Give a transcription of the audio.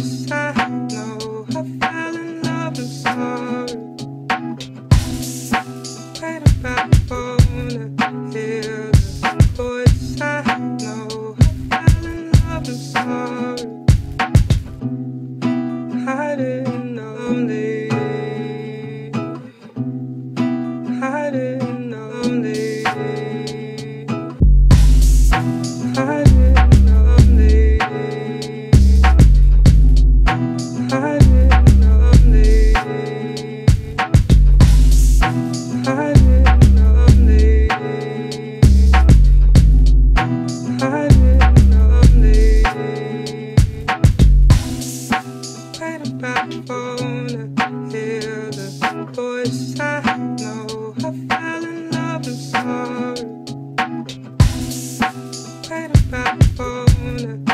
voice I know. I fell in love, I'm sorry. Wait about the phone to hear the voice I know. I fell in love, I'm sorry. I didn't know me. I didn't know me. I didn't know me. I didn't know me. I didn't know me. I didn't know me. Wait about the phone to hear the voice I know. I fell in love, I'm sorry. Wait about the phone